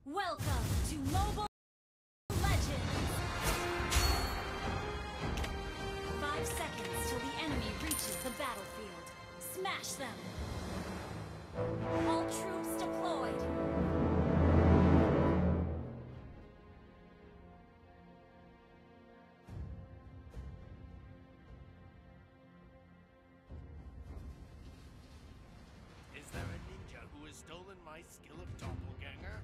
Welcome to Mobile Legends! 5 seconds till the enemy reaches the battlefield. Smash them! All troops deployed! Is there a ninja who has stolen my skill of doppelganger?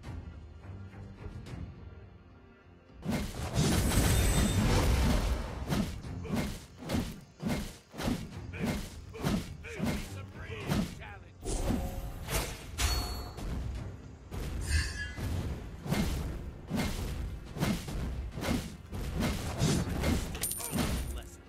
Show me some real challenge! Lesson.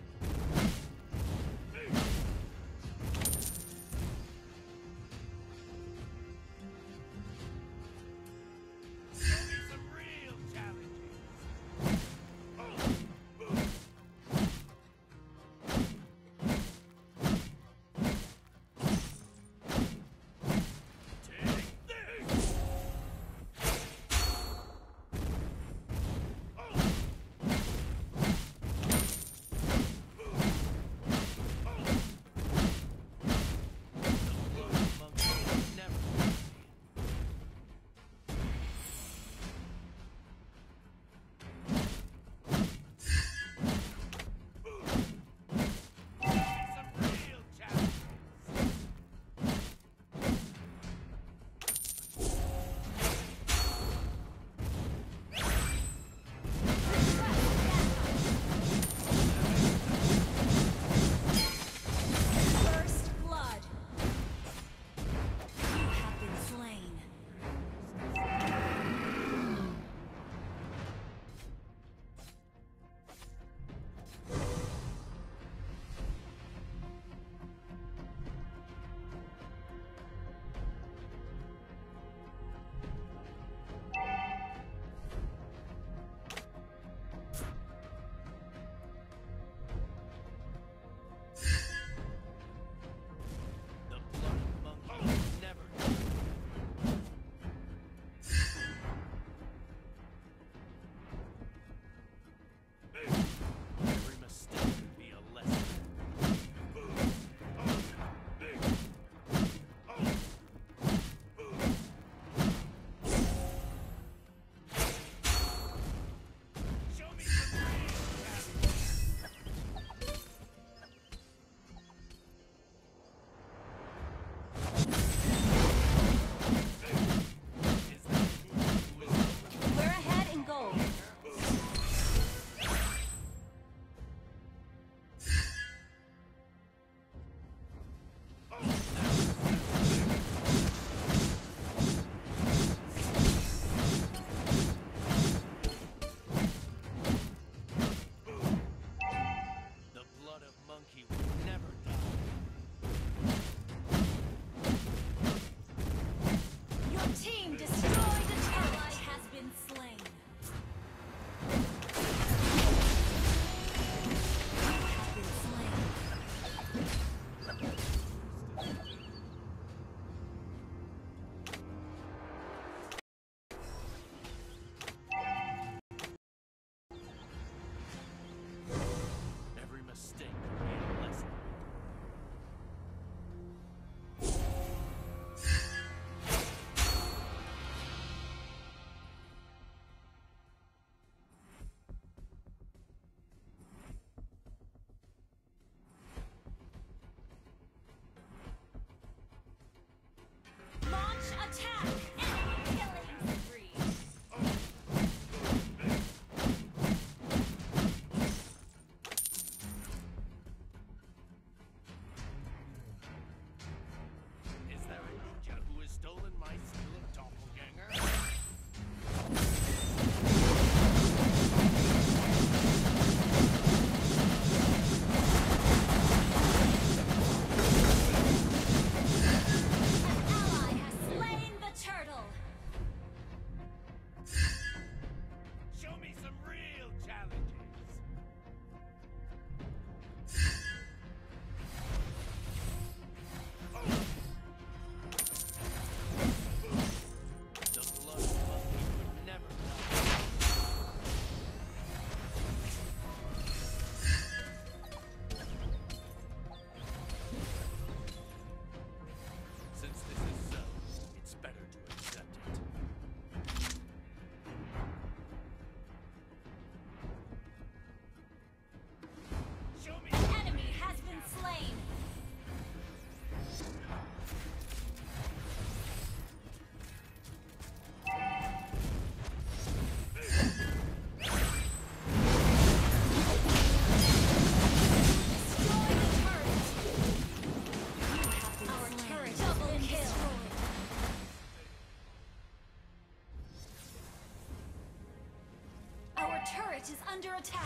turret is under attack.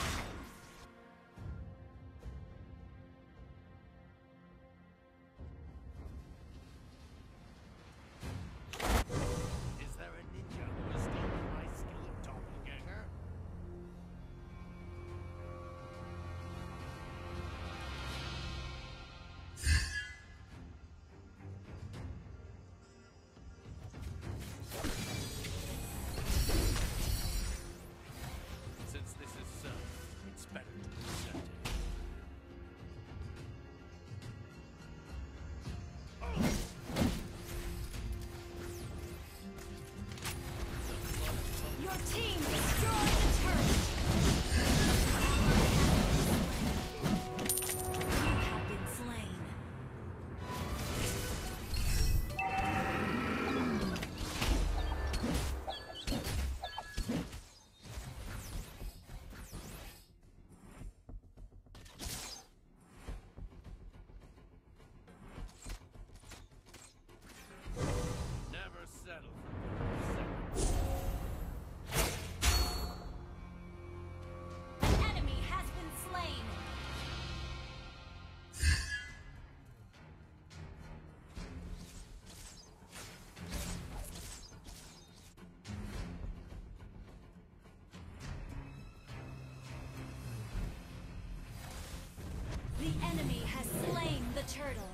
Is there a ninja who has stolen my skill of doppelganger? Since this is so, it's better to accept it. Your team destroyed the turret. You have been slain. Never settle for seconds. An enemy has been slain. The enemy has slain the turtle.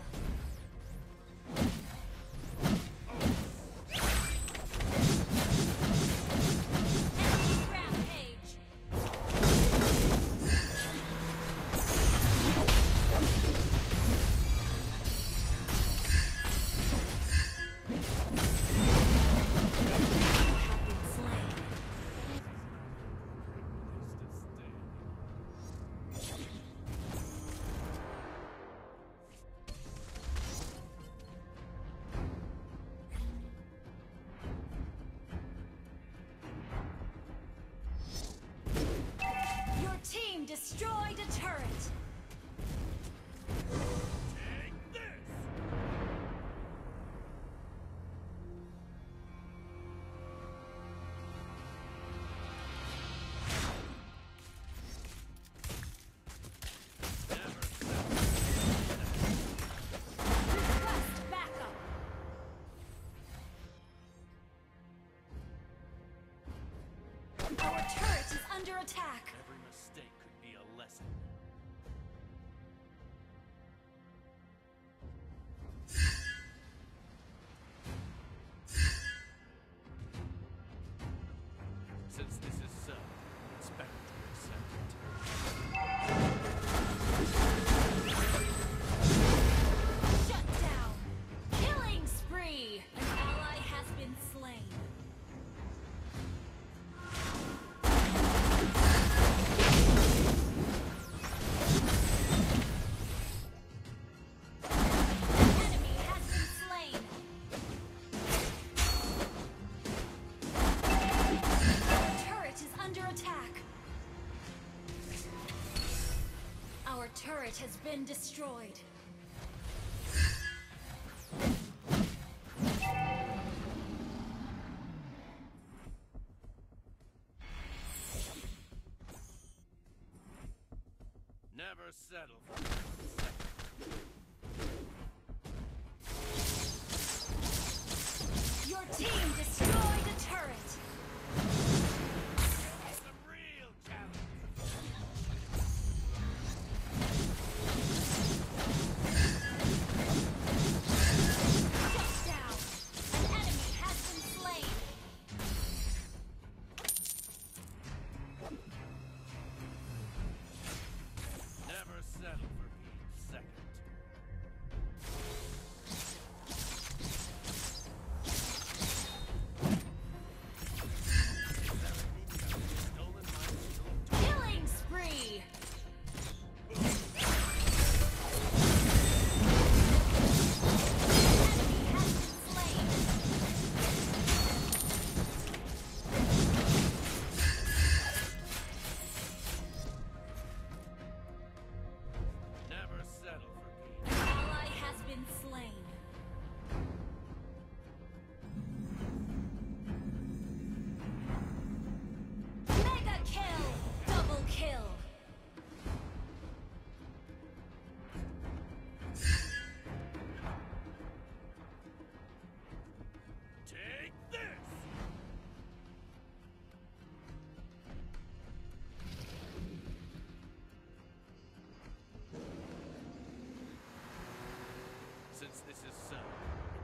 Enemy rampage. Have been slain. Your team destroyed a turret. Take this! Never settle. Request backup. Our turret is under attack. Every mistake could be a lesson. Since this is so, it's better to accept it. Shut down. Killing spree. An ally has been slain. Enemy has been slain. Our turret is under attack. Our turret has been destroyed. Never settle for a second. Your team destroyed a turret. It's a real challenge. Shut down. An enemy has been slain. Never settle for being second.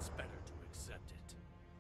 It's better to accept it.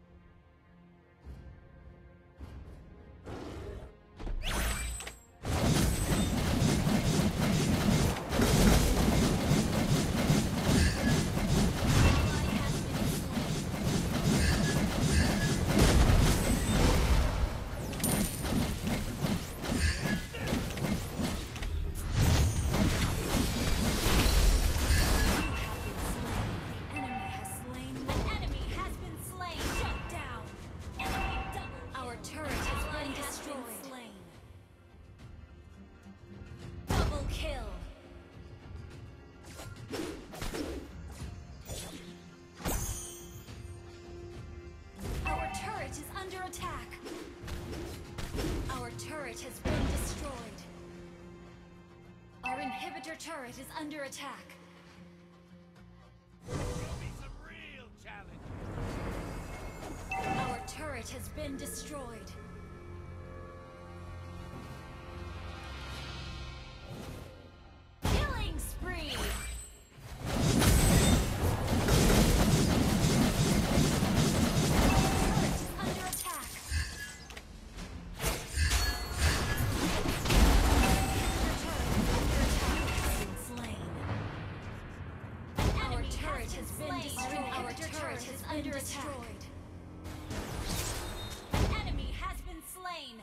Attack! Our turret has been destroyed. Our inhibitor turret is under attack. Show me some real challenge. Our turret has been destroyed. Killing spree! Enemy has been slain.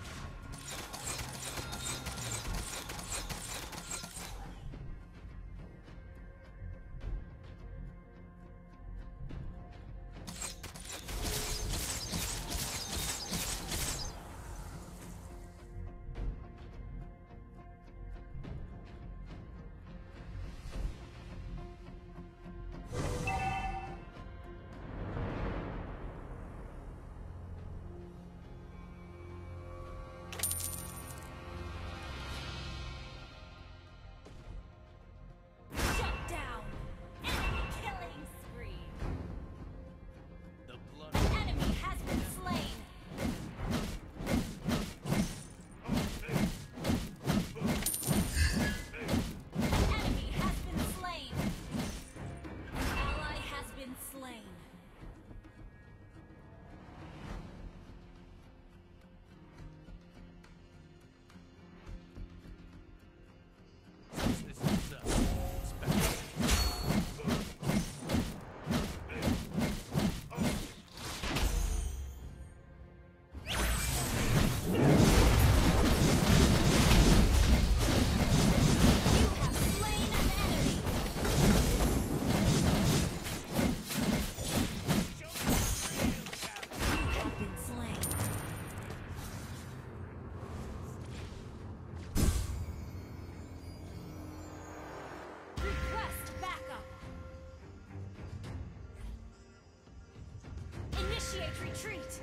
Retreat!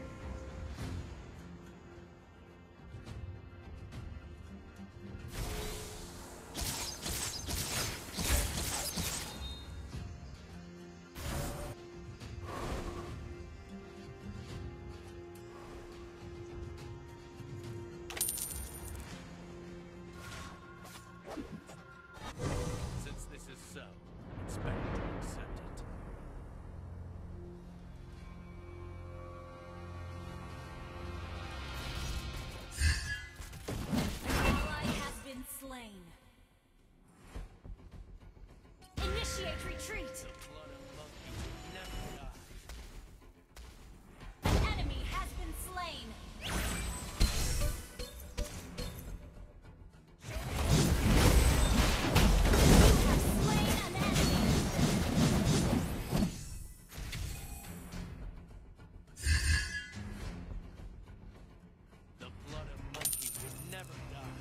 Since this is so, it's better to accept it. Slain. Initiate retreat. The blood of monkeys never die. Enemy has been slain. You have slain an enemy. The blood of monkeys would never die.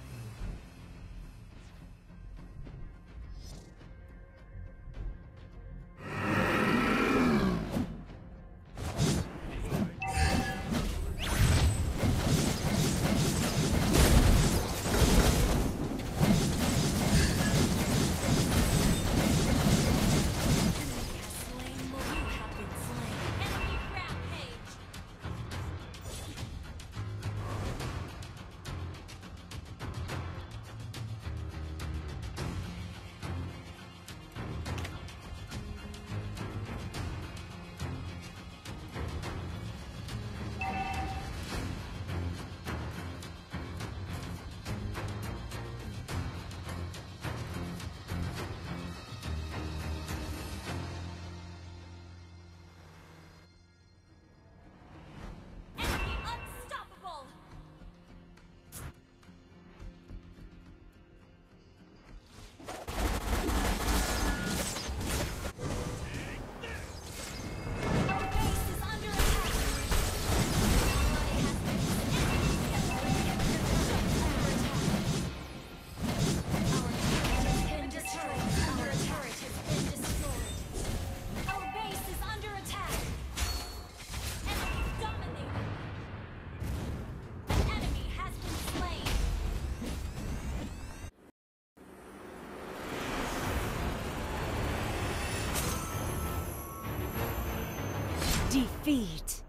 Defeat.